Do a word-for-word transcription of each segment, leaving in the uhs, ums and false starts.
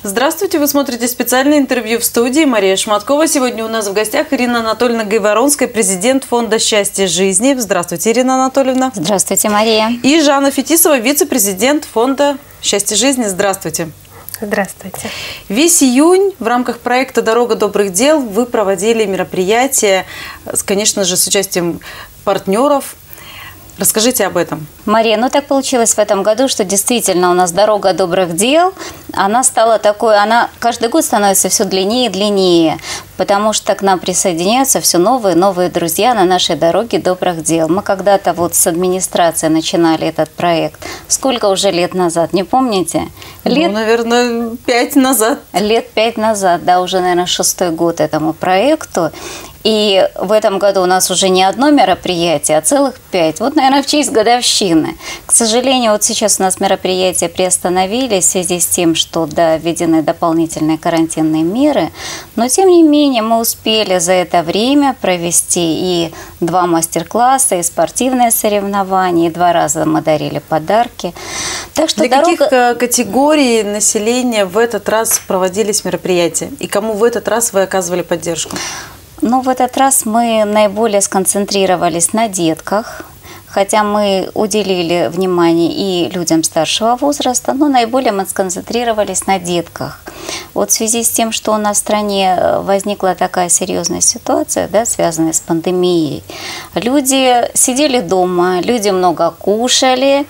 Здравствуйте, вы смотрите специальное интервью в студии. Мария Шматкова. Сегодня у нас в гостях Ирина Анатольевна Гайворонская, президент фонда «Счастье жизни». Здравствуйте, Ирина Анатольевна. Здравствуйте, Мария. И Жанна Фетисова, вице-президент фонда «Счастье жизни». Здравствуйте. Здравствуйте. Весь июнь в рамках проекта «Дорога добрых дел» вы проводили мероприятия, конечно же, с участием партнеров. Расскажите об этом. Мария, ну так получилось в этом году, что действительно у нас «Дорога добрых дел», она стала такой, она каждый год становится все длиннее и длиннее, потому что к нам присоединяются все новые новые друзья на нашей «Дороге добрых дел». Мы когда-то вот с администрацией начинали этот проект. Сколько уже лет назад, не помните? Лет... Ну, наверное, пять назад. Лет пять назад, да, уже, наверное, шестой год этому проекту. И в этом году у нас уже не одно мероприятие, а целых пять. Вот, наверное, в честь годовщины. К сожалению, вот сейчас у нас мероприятия приостановились в связи с тем, что да, введены дополнительные карантинные меры. Но, тем не менее, мы успели за это время провести и два мастер-класса, и спортивные соревнования, и два раза мы дарили подарки. Так что Для дорога... каких категорий населения в этот раз проводились мероприятия? И кому в этот раз вы оказывали поддержку? Ну, в этот раз мы наиболее сконцентрировались на детках, хотя мы уделили внимание и людям старшего возраста, но наиболее мы сконцентрировались на детках. Вот в связи с тем, что у нас в стране возникла такая серьезная ситуация, да, связанная с пандемией, люди сидели дома, люди много кушали,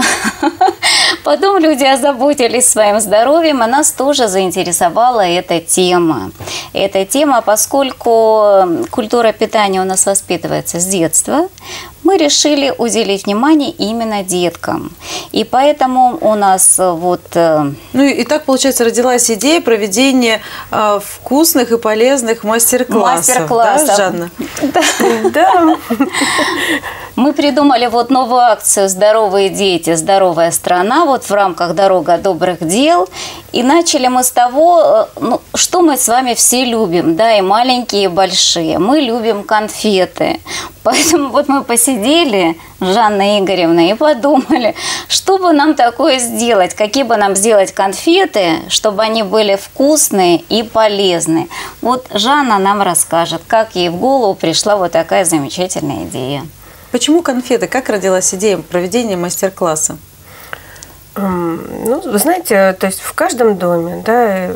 потом люди озаботились своим здоровьем, и нас тоже заинтересовала эта тема. Эта тема, поскольку культура питания у нас воспитывается с детства, мы решили уделить внимание именно деткам. И поэтому у нас вот... Ну и так, получается, родилась идея проведения э, вкусных и полезных мастер-классов. Мастер-классов. Да, Жанна? Да. Мы придумали вот новую акцию «Здоровые дети, здоровая страна» вот в рамках «Дорога добрых дел». И начали мы с того, ну, что мы с вами все любим, да, и маленькие, и большие. Мы любим конфеты. Поэтому вот мы посидели, Жанна Игоревна, и подумали, что бы нам такое сделать, какие бы нам сделать конфеты, чтобы они были вкусные и полезные. Вот Жанна нам расскажет, как ей в голову пришла вот такая замечательная идея. Почему конфеты? Как родилась идея проведения мастер-класса? Ну, вы знаете, то есть в каждом доме, да,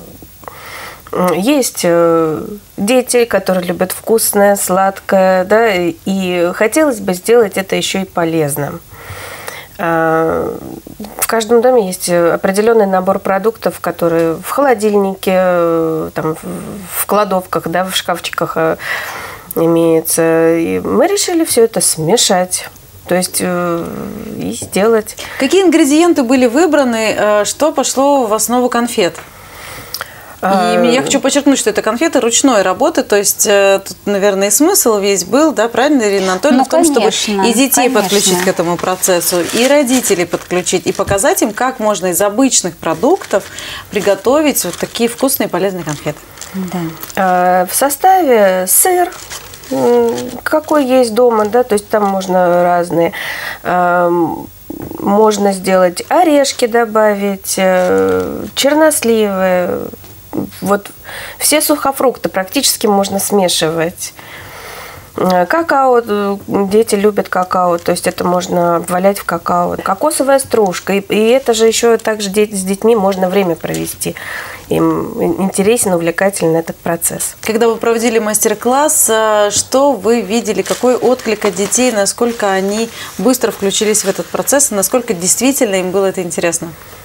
есть дети, которые любят вкусное, сладкое, да, и хотелось бы сделать это еще и полезным. В каждом доме есть определенный набор продуктов, которые в холодильнике, там, в кладовках, да, в шкафчиках имеются. И мы решили все это смешать. То есть э, и сделать. Какие ингредиенты были выбраны, э, что пошло в основу конфет? И а... я хочу подчеркнуть, что это конфеты ручной работы, то есть э, тут, наверное, и смысл весь был, да, правильно, Ирина Анатольевна, ну, в том, конечно, чтобы и детей конечно. подключить к этому процессу, и родителей подключить, и показать им, как можно из обычных продуктов приготовить вот такие вкусные и полезные конфеты. Да. А, в составе сыр, какой есть дома, да, то есть там можно разные. Можно сделать орешки добавить, черносливы. Вот все сухофрукты практически можно смешивать. Какао, дети любят какао, то есть это можно обвалять в какао. Кокосовая стружка, и, и это же еще также с детьми можно время провести. Им интересен, увлекательный этот процесс. Когда вы проводили мастер-класс, что вы видели, какой отклик от детей, насколько они быстро включились в этот процесс, и насколько действительно им было это интересно?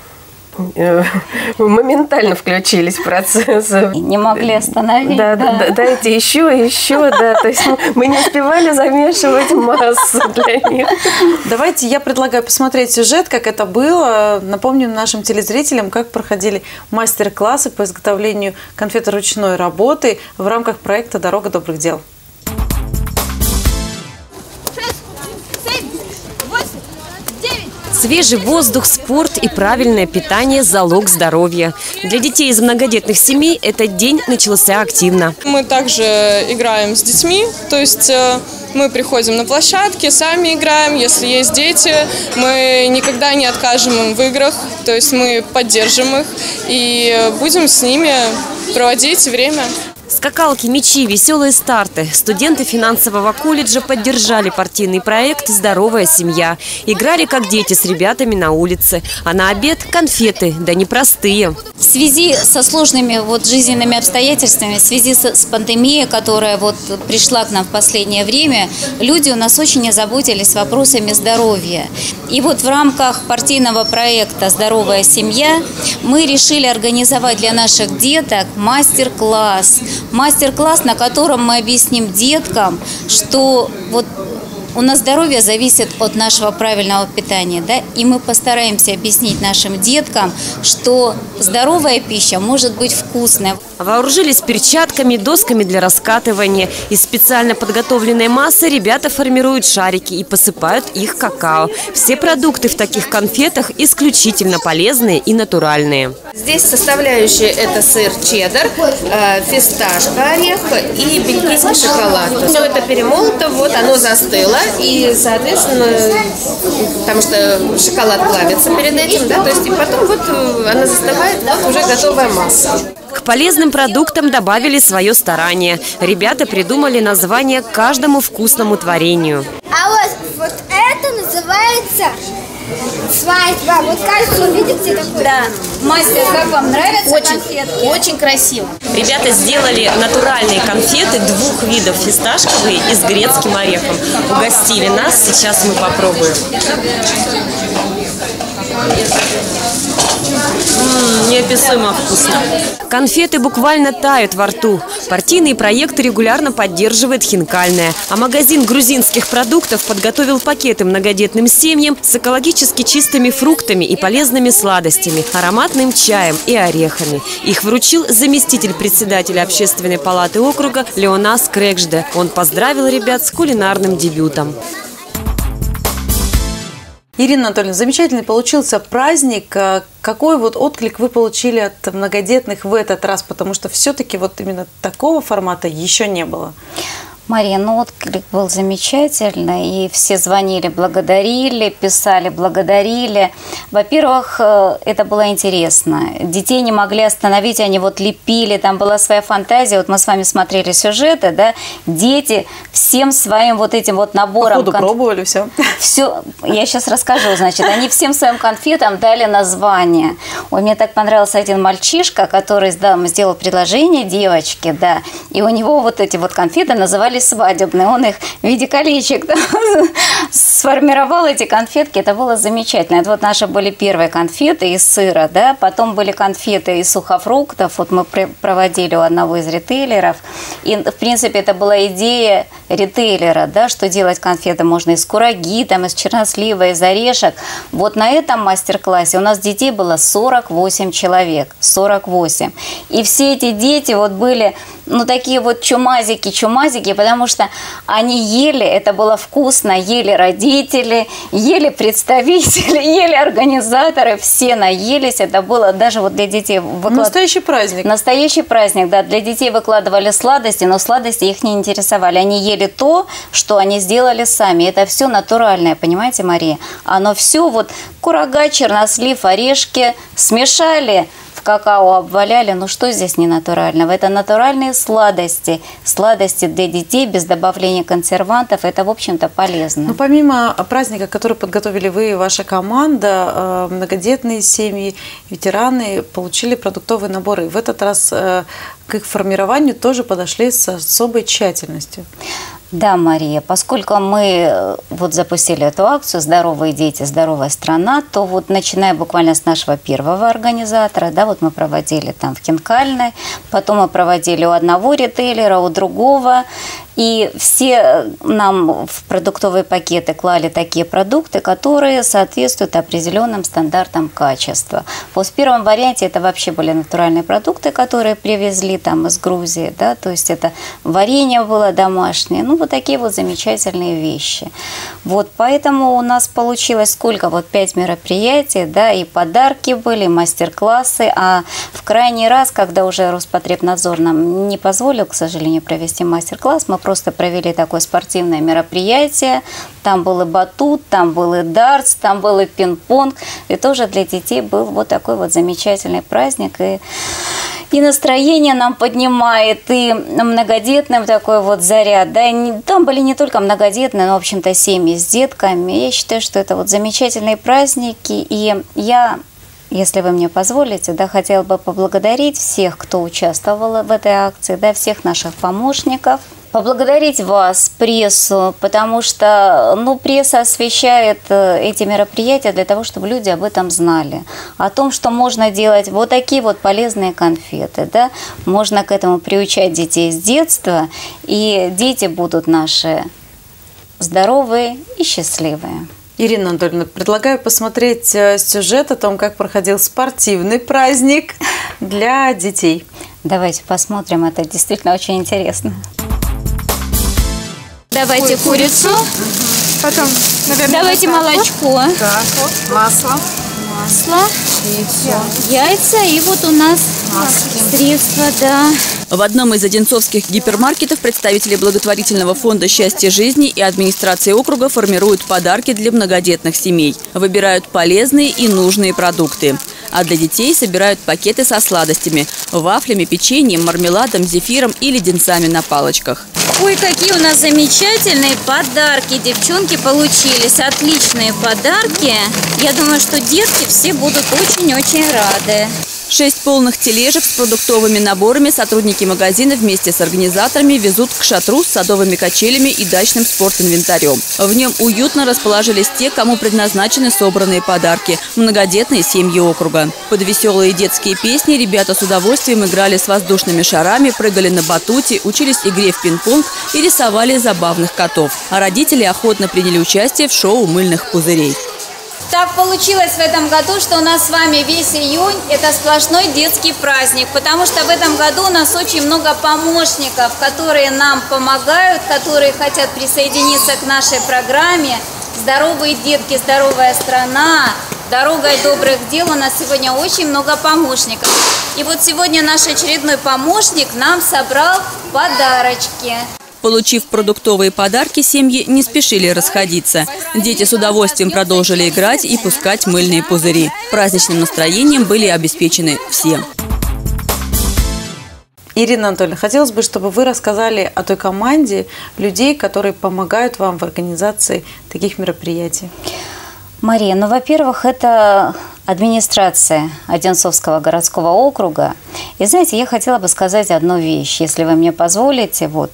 Моментально включились в процесс. Не могли остановить. Да, да. Да, дайте еще, еще, да. То есть мы не успевали замешивать массу для них. Давайте я предлагаю посмотреть сюжет, как это было. Напомним нашим телезрителям, как проходили мастер-классы по изготовлению конфет ручной работы в рамках проекта «Дорога добрых дел». Свежий воздух, спорт и правильное питание – залог здоровья. Для детей из многодетных семей этот день начался активно. Мы также играем с детьми, то есть Мы приходим на площадки, сами играем. Если есть дети, мы никогда не откажем им в играх. То есть мы поддержим их и будем с ними проводить время. Скакалки, мячи, веселые старты. Студенты финансового колледжа поддержали партийный проект «Здоровая семья». Играли как дети с ребятами на улице. А на обед – конфеты, да непростые. В связи со сложными вот жизненными обстоятельствами, в связи с, с пандемией, которая вот пришла к нам в последнее время, люди у нас очень озаботились вопросами здоровья. И вот в рамках партийного проекта «Здоровая семья» мы решили организовать для наших деток мастер-класс. Мастер-класс, на котором мы объясним деткам, что вот у нас здоровье зависит от нашего правильного питания, да, и мы постараемся объяснить нашим деткам, что здоровая пища может быть вкусной. Вооружились перчатками, досками для раскатывания. Из специально подготовленной массы ребята формируют шарики и посыпают их какао. Все продукты в таких конфетах исключительно полезные и натуральные. Здесь составляющие это сыр чеддер, фисташка, орех и бельгийский шоколад. Все это перемолото, вот оно застыло. И, соответственно, потому что шоколад плавится перед этим, да, то есть и потом вот она застывает, вот уже готовая масса. К полезным продуктам добавили свое старание. Ребята придумали название каждому вкусному творению. А вот, вот это называется свадьба. Вот кажется, увидите такой. Да. Мастер, как вам нравятся очень, конфетки? Очень красиво. Ребята сделали натуральные конфеты двух видов, фисташковые и с грецким орехом. Угостили нас, сейчас мы попробуем. М-м, неописуемо вкусно. Конфеты буквально тают во рту. Партийный проект регулярно поддерживает Хинкальная. А магазин грузинских продуктов подготовил пакеты многодетным семьям с экологически чистыми фруктами и полезными сладостями, ароматным чаем и орехами. Их вручил заместитель председателя Общественной палаты округа Леонас Крекжде. Он поздравил ребят с кулинарным дебютом. Ирина Анатольевна, замечательный получился праздник. Какой вот отклик вы получили от многодетных в этот раз? Потому что все-таки вот именно такого формата еще не было. Мария, ну отклик был замечательный, и все звонили, благодарили, писали, благодарили. Во-первых, это было интересно. Детей не могли остановить, они вот лепили, там была своя фантазия. Вот мы с вами смотрели сюжеты, да, дети всем своим вот этим вот набором... Походу пробовали все. Все, я сейчас расскажу, значит, они всем своим конфетам дали название. Ой, мне так понравился один мальчишка, который да, сделал предложение девочке, да, и у него вот эти вот конфеты назывались свадебные, он их в виде колечек да, сформировал эти конфетки, это было замечательно. Это вот наши были первые конфеты из сыра, да, потом были конфеты из сухофруктов, вот мы проводили у одного из ритейлеров, и в принципе это была идея ритейлера, да, что делать конфеты можно из кураги, там, из чернослива, из орешек. Вот на этом мастер-классе у нас детей было сорок восемь человек, сорок восемь, и все эти дети вот были, ну, такие вот чумазики, чумазики, потому что они ели, это было вкусно, ели родители, ели представители, ели организаторы, все наелись, это было даже вот для детей... Выклад... Настоящий праздник. Настоящий праздник, да, для детей выкладывали сладости, но сладости их не интересовали, они ели то, что они сделали сами, это все натуральное, понимаете, Мария? Оно все вот курага, чернослив, орешки смешали, какао обваляли, ну что здесь не натурального? Это натуральные сладости. Сладости для детей без добавления консервантов. Это, в общем-то, полезно. Ну, помимо праздника, который подготовили вы и ваша команда, многодетные семьи, ветераны получили продуктовые наборы. В этот раз к их формированию тоже подошли с особой тщательностью. Да, Мария, поскольку мы вот запустили эту акцию «Здоровые дети, здоровая страна», то вот начиная буквально с нашего первого организатора, да, вот мы проводили там в Хинкальной, потом мы проводили у одного ритейлера, у другого, и все нам в продуктовые пакеты клали такие продукты, которые соответствуют определенным стандартам качества. Вот в первом варианте это вообще были натуральные продукты, которые привезли там из Грузии, да, то есть это варенье было домашнее, ну вот такие вот замечательные вещи. Вот поэтому у нас получилось сколько? Вот пять мероприятий, да, и подарки были, и мастер-классы. А в крайний раз, когда уже Роспотребнадзор нам не позволил, к сожалению, провести мастер-класс, мы просто провели такое спортивное мероприятие. Там был и батут, там был и дартс, там был и пинг-понг. И тоже для детей был вот такой вот замечательный праздник. И, и настроение нам поднимает, и многодетным такой вот заряд. Да, и не, там были не только многодетные, но, в общем-то, семьи с детками. Я считаю, что это вот замечательные праздники. И я, если вы мне позволите, да, хотела бы поблагодарить всех, кто участвовал в этой акции, да, всех наших помощников. Поблагодарить вас, прессу, потому что, ну, пресса освещает эти мероприятия для того, чтобы люди об этом знали. О том, что можно делать вот такие вот полезные конфеты, да. Можно к этому приучать детей с детства, и дети будут наши здоровые и счастливые. Ирина Анатольевна, предлагаю посмотреть сюжет о том, как проходил спортивный праздник для детей. Давайте посмотрим, это действительно очень интересно. Давайте курицу. Потом, наверное, давайте молочко. Так, вот, масло. Масло. Яйца. Яйца. И вот у нас Маски. средства, да. В одном из одинцовских гипермаркетов представители благотворительного фонда «Счастье жизни» и администрации округа формируют подарки для многодетных семей. Выбирают полезные и нужные продукты. А для детей собирают пакеты со сладостями – вафлями, печеньем, мармеладом, зефиром и леденцами на палочках. Ой, какие у нас замечательные подарки. Девчонки получились. Отличные подарки. Я думаю, что детки все будут очень-очень рады. Шесть полных тележек с продуктовыми наборами сотрудники магазина вместе с организаторами везут к шатру с садовыми качелями и дачным спортинвентарем. В нем уютно расположились те, кому предназначены собранные подарки – многодетные семьи округа. Под веселые детские песни ребята с удовольствием играли с воздушными шарами, прыгали на батуте, учились игре в пинг-понг и рисовали забавных котов. А родители охотно приняли участие в шоу мыльных пузырей. Так получилось в этом году, что у нас с вами весь июнь – это сплошной детский праздник, потому что в этом году у нас очень много помощников, которые нам помогают, которые хотят присоединиться к нашей программе «Здоровые детки, здоровая страна», «Дорогой добрых дел». У нас сегодня очень много помощников. И вот сегодня наш очередной помощник нам собрал подарочки. Получив продуктовые подарки, семьи не спешили расходиться. Дети с удовольствием продолжили играть и пускать мыльные пузыри. Праздничным настроением были обеспечены все. Ирина Анатольевна, хотелось бы, чтобы вы рассказали о той команде людей, которые помогают вам в организации таких мероприятий. Мария, ну, во-первых, это администрация Одинцовского городского округа. И, знаете, я хотела бы сказать одну вещь, если вы мне позволите, вот.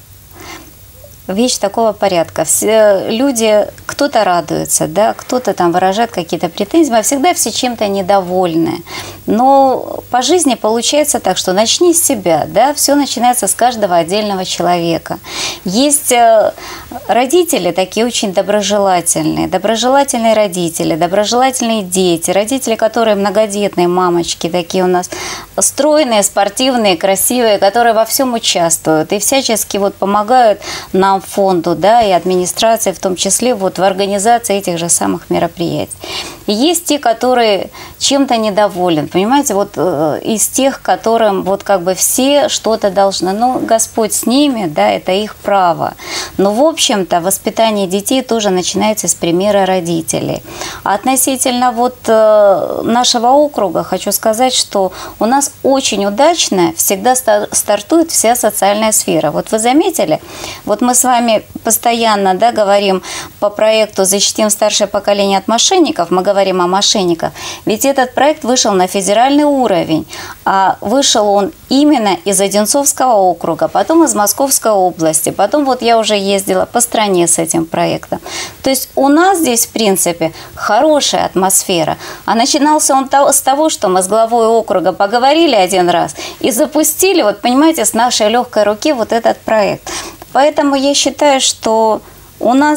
Вещь такого порядка. Все люди, кто-то радуется, да, кто-то там выражает какие-то претензии, а всегда все чем-то недовольны. Но по жизни получается так, что начни с себя, да, все начинается с каждого отдельного человека. Есть родители такие очень доброжелательные, доброжелательные родители, доброжелательные дети, родители, которые многодетные, мамочки такие у нас, стройные, спортивные, красивые, которые во всем участвуют и всячески вот помогают нам, фонду, да, и администрации, в том числе вот в организации этих же самых мероприятий. И есть те, которые чем-то недовольны, понимаете, вот э, из тех, которым вот как бы все что-то должны, ну, Господь с ними, да, это их право. Но, в общем-то, воспитание детей тоже начинается с примера родителей. А относительно вот э, нашего округа хочу сказать, что у нас очень удачно всегда стартует вся социальная сфера. Вот вы заметили, вот мы с вами постоянно, да, говорим по проекту «Защитим старшее поколение от мошенников», мы говорим о мошенниках, ведь этот проект вышел на федеральный уровень, а вышел он именно из Одинцовского округа, потом из Московской области, потом вот я уже ездила по стране с этим проектом. То есть у нас здесь, в принципе, хорошая атмосфера, а начинался он с того, что мы с главой округа поговорили один раз и запустили, вот понимаете, с нашей легкой руки вот этот проект. Поэтому я считаю, что у нас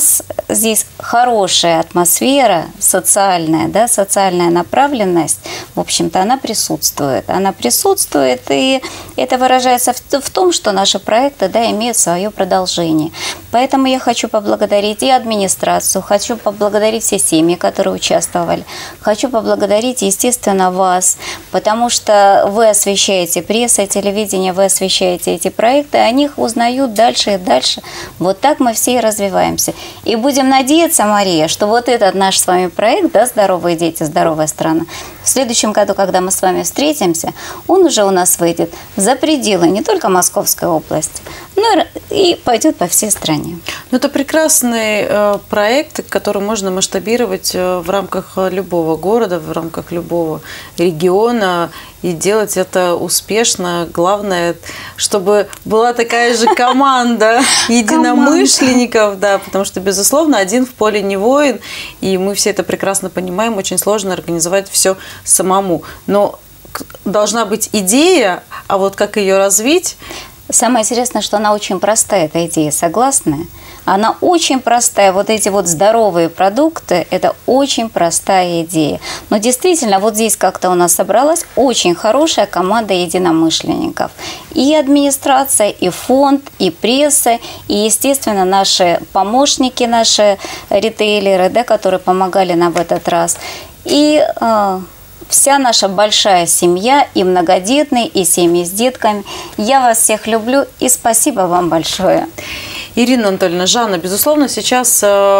здесь хорошая атмосфера, социальная, да, социальная направленность, в общем-то, она присутствует. Она присутствует, и это выражается в, в том, что наши проекты, да, имеют свое продолжение. Поэтому я хочу поблагодарить и администрацию, хочу поблагодарить все семьи, которые участвовали, хочу поблагодарить, естественно, вас, потому что вы освещаете пресса, телевидение, вы освещаете эти проекты, о них узнают дальше и дальше. Вот так мы все и развиваемся. И будем надеяться, Мария, что вот этот наш с вами проект, да, «Здоровые дети, здоровая страна», в следующем году, когда мы с вами встретимся, он уже у нас выйдет за пределы не только Московской области, но и пойдет по всей стране. Ну, это прекрасный э, проект, который можно масштабировать э, в рамках любого города, в рамках любого региона и делать это успешно. Главное, чтобы была такая же команда единомышленников, да, потому что, безусловно, один в поле не воин, и мы все это прекрасно понимаем, очень сложно организовать все самому. Но должна быть идея, а вот как ее развить? Самое интересное, что она очень простая, эта идея, согласны? Она очень простая. Вот эти вот здоровые продукты – это очень простая идея. Но действительно, вот здесь как-то у нас собралась очень хорошая команда единомышленников. И администрация, и фонд, и пресса, и, естественно, наши помощники, наши ритейлеры, да, которые помогали нам в этот раз. И э, вся наша большая семья, и многодетные, и семьи с детками. Я вас всех люблю, и спасибо вам большое. Ирина Анатольевна, Жанна, безусловно, сейчас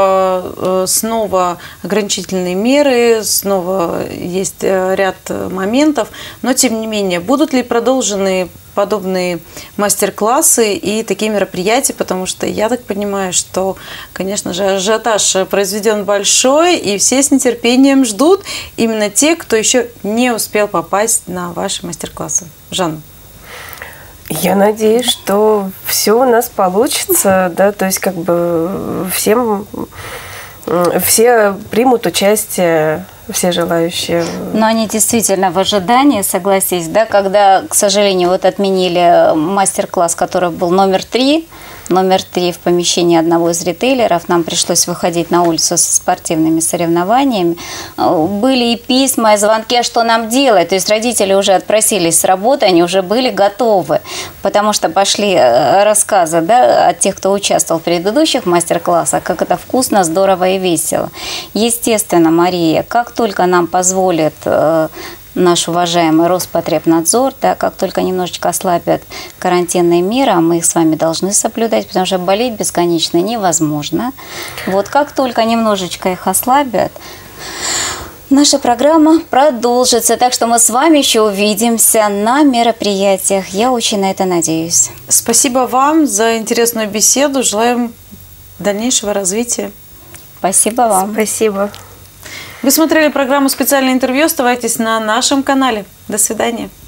э, снова ограничительные меры, снова есть ряд моментов, но тем не менее, будут ли продолжены подобные мастер-классы и такие мероприятия, потому что я так понимаю, что, конечно же, ажиотаж произведен большой, и все с нетерпением ждут именно те, кто еще не успел попасть на ваши мастер-классы. Жанна. Я надеюсь, что все у нас получится, да, то есть как бы всем, все примут участие, все желающие. Но они действительно в ожидании, согласись, да, когда, к сожалению, вот отменили мастер-класс, который был номер три, номер три в помещении одного из ритейлеров, нам пришлось выходить на улицу со спортивными соревнованиями. Были и письма, и звонки, что нам делать. То есть родители уже отпросились с работы, они уже были готовы, потому что пошли рассказы, да, от тех, кто участвовал в предыдущих мастер-классах, как это вкусно, здорово и весело. Естественно, Мария, как только нам позволит наш уважаемый Роспотребнадзор, да, как только немножечко ослабят карантинные меры, а мы их с вами должны соблюдать, потому что болеть бесконечно невозможно. Вот как только немножечко их ослабят, наша программа продолжится. Так что мы с вами еще увидимся на мероприятиях. Я очень на это надеюсь. Спасибо вам за интересную беседу. Желаем дальнейшего развития. Спасибо вам. Спасибо. Вы смотрели программу «Специальное интервью». Оставайтесь на нашем канале. До свидания.